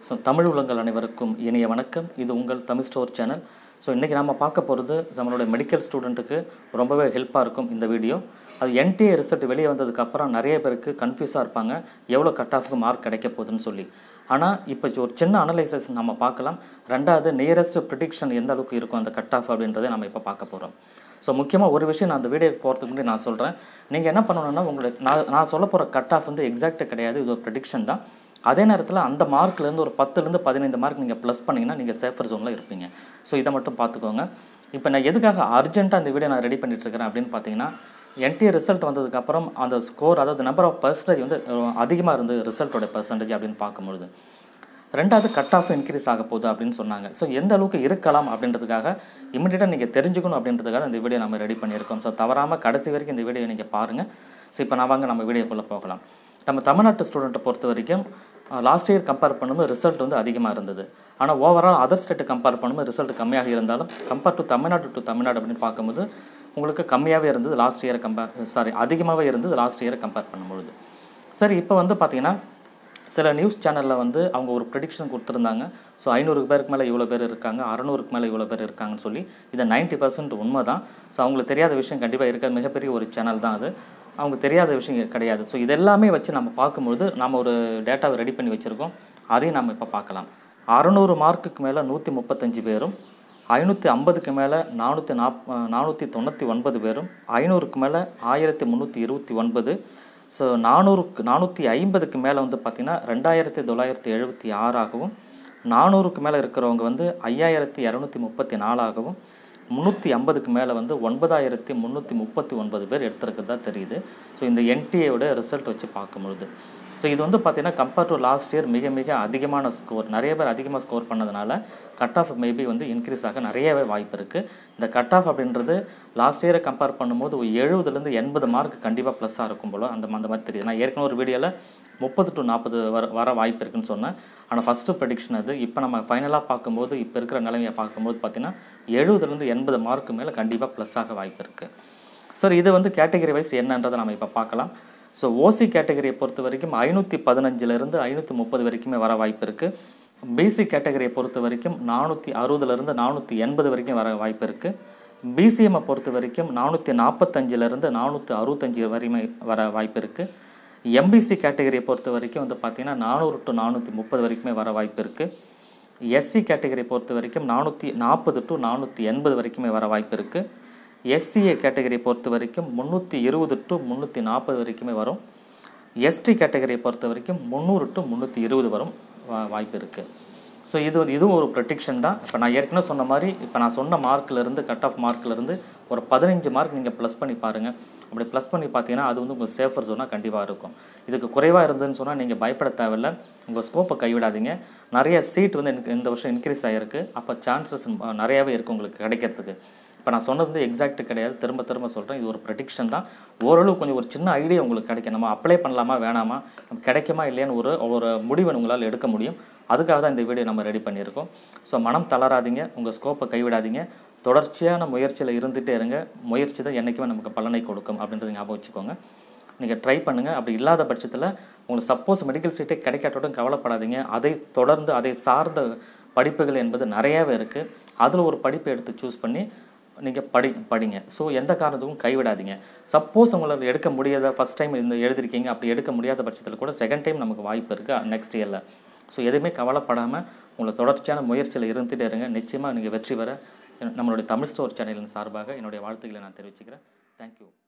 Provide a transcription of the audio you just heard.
தமிழ் உள்ளங்கள் அனைவருக்கும் இனிய வணக்கம். இது உங்கள் தமிழ் ஸ்டோர் சேனல். இன்றைக்கி நம்ம பார்க்க போகிறது நம்மளுடைய மெடிக்கல் ஸ்டூடெண்ட்டுக்கு ரொம்பவே ஹெல்ப்பாக இருக்கும் இந்த வீடியோ. அது என்டிஏ ரிசல்ட் வெளியே வந்ததுக்கப்புறம் நிறைய பேருக்கு கன்ஃபியூஸாக இருப்பாங்க, எவ்வளோ கட் ஆஃப்க்கு மார்க் கிடைக்க போகுதுன்னு சொல்லி. ஆனால் இப்போ ஒரு சின்ன அனலைசஸ் நம்ம பார்க்கலாம். ரெண்டாவது நியரஸ்ட் ப்ரிடிக்ஷன் எந்த அளவுக்கு இருக்கும் அந்த கட் ஆஃப் அப்படின்றத நம்ம இப்போ பார்க்க போகிறோம். முக்கியமாக ஒரு விஷயம் நான் அந்த வீடியோக்கு போகிறதுக்கு முன்னாடி நான் சொல்கிறேன். நீங்கள் என்ன பண்ணணுன்னா, உங்களுக்கு நான் சொல்ல போகிற கட் ஆஃப் வந்து எக்ஸாக்ட் கிடையாது, இது ஒரு ப்ரிடிக்ஷன் தான். அதே நேரத்தில் அந்த மார்க்லேருந்து ஒரு 10லேருந்து 15 மார்க் நீங்கள் ப்ளஸ் பண்ணிங்கன்னா நீங்கள் சேஃபர் ஜோனில் இருப்பீங்க. இதை மட்டும் பார்த்துக்கோங்க. இப்போ நான் எதுக்காக அர்ஜென்ட்டாக இந்த வீடியோ நான் ரெடி பண்ணிகிட்ருக்கிறேன் அப்படின்னு பார்த்தீங்கன்னா, என்டிஏ ரிசல்ட் வந்ததுக்கப்புறம் அந்த ஸ்கோர், அதாவது நம்பர் ஆஃப் பர்சன்டேஜ் வந்து அதிகமாக இருந்து ரிசல்ட்டோட பர்சன்டேஜ் அப்படின்னு பார்க்கும்பொழுது, ரெண்டாவது கட் ஆஃப் இன்க்ரீஸ் ஆக போகுது அப்படின்னு சொன்னாங்க. எந்த அளவுக்கு இருக்கலாம் அப்படின்றதுக்காக இமிடியேட்டாக நீங்கள் தெரிஞ்சுக்கணும் அப்படின்றதுக்காக இந்த வீடியோ நம்ம ரெடி பண்ணியிருக்கோம். தவறாமல் கடைசி வரைக்கும் இந்த வீடியோ நீங்கள் பாருங்கள். இப்போ நான் வாங்க நம்ம வீடியோக்குள்ளே போகலாம். நம்ம தமிழ்நாட்டு ஸ்டூடெண்ட்டை பொறுத்த வரைக்கும் லாஸ்ட் இயர் கம்பேர் பண்ணும்போது ரிசல்ட் வந்து அதிகமாக இருந்தது. ஆனால் ஓவரால் அதர் ஸ்டேட்டை கம்பேர் பண்ணும்போது ரிசல்ட் கம்மியாக இருந்தாலும் கம்பேர் டு தமிழ்நாடு அப்படின்னு பார்க்கும்போது உங்களுக்கு கம்மியாகவே இருந்தது லாஸ்ட் இயரை அதிகமாகவே இருந்தது லாஸ்ட் இயரை கம்பேர் பண்ணும்பொழுது. இப்போ வந்து பார்த்திங்கன்னா, சில நியூஸ் சேனலில் வந்து அவங்க ஒரு ப்ரெடிக்ஷன் கொடுத்துருந்தாங்க. 500 பேருக்கு மேலே இவ்வளோ பேர் இருக்காங்க, 600க்கு மேலே இவ்வளோ பேர் இருக்காங்கன்னு சொல்லி. இதை 90% உண்மை தான். அவங்களுக்கு தெரியாத விஷயம் கண்டிப்பாக இருக்காது. மிகப்பெரிய ஒரு சேனல் தான் அது. அவங்க தெரியாத விஷயம் கிடையாது. இதெல்லாமே வச்சு நம்ம பார்க்கும்பொழுது நம்ம ஒரு டேட்டாவை ரெடி பண்ணி வச்சுருக்கோம். அதையும் நம்ம இப்போ பார்க்கலாம். 600 மார்க்குக்கு மேலே 135 பேரும், 550க்கு மேலே 499 பேரும், 500க்கு மேலே 1329, 450க்கு மேலே வந்து பார்த்திங்கன்னா 2976 ஆகவும், 400க்கு மேலே இருக்கிறவங்க வந்து 5234 ஆகவும், 350க்கு மேலே வந்து 9339 பேர் எடுத்துருக்கிறதா தெரியுது. இந்த என்டிஏவோட ரிசல்ட் வச்சு பார்க்கும்பொழுது இது வந்து பார்த்திங்கன்னா கம்பேர் டு லாஸ்ட் இயர் மிக மிக அதிகமான ஸ்கோர். நிறைய பேர் அதிகமாக ஸ்கோர் பண்ணதுனால கட் ஆஃப் மேபி வந்து இன்க்ரீஸ் ஆக நிறையவே வாய்ப்பு இருக்குது. இந்த கட் ஆஃப் அப்படின்றது லாஸ்ட் இயரை கம்பேர் பண்ணும்போது 70லேருந்து 80 மார்க் கண்டிப்பாக ப்ளஸ்ஸாக இருக்கும் போல் அந்த மாதிரி தெரியுது. நான் ஏற்கனவே ஒரு வீடியோவில் 30 to 40 வர வாய்ப்பு இருக்குதுன்னு சொன்னேன். ஆனால் ஃபஸ்ட்டு ப்ரெடிக்ஷன் அது. இப்போ நம்ம ஃபைனலாக பார்க்கும்போது, இப்போ இருக்கிற நிலைமையை பார்க்கும்போது பார்த்திங்கன்னா 70லேருந்து 80 மார்க்கு மேலே கண்டிப்பாக ப்ளஸ்ஸாக வாய்ப்பு இருக்குது. இது வந்து கேட்டகரி வைஸ் என்னன்றதை நம்ம இப்போ பார்க்கலாம். ஓசி கேட்டகரியை பொறுத்த வரைக்கும் 515லேருந்து 530 வரைக்குமே வர வாய்ப்பு இருக்குது. பிசி கேட்டகரியை பொறுத்த வரைக்கும் 460லேருந்து 480 வரைக்கும் வர வாய்ப்பு இருக்குது. பிசிஎம்மை பொறுத்த வரைக்கும் 445லேருந்து 465 வரையுமே வர வாய்ப்பு இருக்குது. எம்பிசி கேட்டகரியை பொறுத்த வரைக்கும் வந்து பார்த்திங்கன்னா 400 to 430 வரைக்குமே வர வாய்ப்பு இருக்குது. எஸ்சி கேட்டகரியை பொறுத்த வரைக்கும் 440 to 480 வரைக்குமே வர வாய்ப்பு இருக்குது. எஸ்சிஏ கேட்டகரியை பொறுத்த வரைக்கும் 320 to 340 வரைக்குமே வரும். எஸ்டி கேட்டகரியை பொறுத்த வரைக்கும் 300 to 320 வரும் வாய்ப்பு இருக்குது. இதுவும் ஒரு ப்ரெடிக்ஷன் தான். இப்போ நான் ஏற்கனவே சொன்ன மாதிரி, இப்போ நான் சொன்ன மார்க்கிலேருந்து, கட் ஆஃப் மார்க்கிலேருந்து ஒரு 15 மார்க் நீங்கள் ப்ளஸ் பண்ணி பாருங்கள். அப்படி ப்ளஸ் பண்ணி பார்த்தீங்கன்னா அது வந்து உங்கள் சேஃபர் ஜோனாக கண்டிப்பாக இருக்கும். இதுக்கு குறைவாக இருந்ததுன்னு சொன்னால் நீங்கள் பயப்பட தேவையில்லை. உங்கள் ஸ்கோப்பை கைவிடாதீங்க. நிறைய சீட் வந்து எனக்கு இந்த வருஷம் இன்க்ரீஸ் ஆகிருக்கு. அப்போ சான்சஸ் நிறையாவே இருக்குது உங்களுக்கு கிடைக்கிறதுக்கு. இப்போ நான் சொன்னது வந்து எக்ஸாக்ட் கிடையாது, திரும்ப சொல்கிறேன். இது ஒரு ப்ரெடிக்ஷன் தான். ஓரளவு கொஞ்சம் ஒரு சின்ன ஐடியா உங்களுக்கு கிடைக்கும். நம்ம அப்ளை பண்ணலாமா வேணாமா, நம்ம கிடைக்குமா இல்லையான்னு ஒரு முடிவை உங்களால் எடுக்க முடியும். அதுக்காக தான் இந்த வீடியோ நம்ம ரெடி பண்ணியிருக்கோம். மனம் தளராதிங்க, உங்கள் ஸ்கோப்பை கைவிடாதீங்க. தொடர்ச்சியான முயற்சியில் இருந்துகிட்டே இருங்க. முயற்சி தான் என்றைக்குமே நமக்கு பலனை கொடுக்கும் அப்படின்றத ஞாபகம் வச்சுக்கோங்க. நீங்கள் ட்ரை பண்ணுங்கள். அப்படி இல்லாத பட்சத்தில் உங்களுக்கு சப்போஸ் மெடிக்கல் சீட்டே கிடைக்காட்டோடும் கவலைப்படாதீங்க. அதை தொடர்ந்து அதை சார்ந்த படிப்புகள் என்பது நிறையாவே இருக்குது. அதில் ஒரு படிப்பை எடுத்து சூஸ் பண்ணி நீங்கள் படிங்க. எந்த காரணத்துக்கும் கைவிடாதீங்க. சப்போஸ் உங்களால் எடுக்க முடியாத, ஃபஸ்ட் டைம் இந்த எழுதிருக்கீங்க, அப்படி எடுக்க முடியாத பட்சத்தில் கூட செகண்ட் டைம் நமக்கு வாய்ப்பு இருக்குது நெக்ஸ்ட் இயரில். எதுவுமே கவலைப்படாமல் உங்களை தொடர்ச்சியான முயற்சியில் இருந்துகிட்டே இருங்க. நிச்சயமாக நீங்கள் வெற்றி பெற நம்மளுடைய தமிழ் ஸ்டோர் சேனலின் சார்பாக என்னுடைய வாழ்த்துக்களை நான் தெரிவிச்சுக்கிறேன். தேங்க்யூ.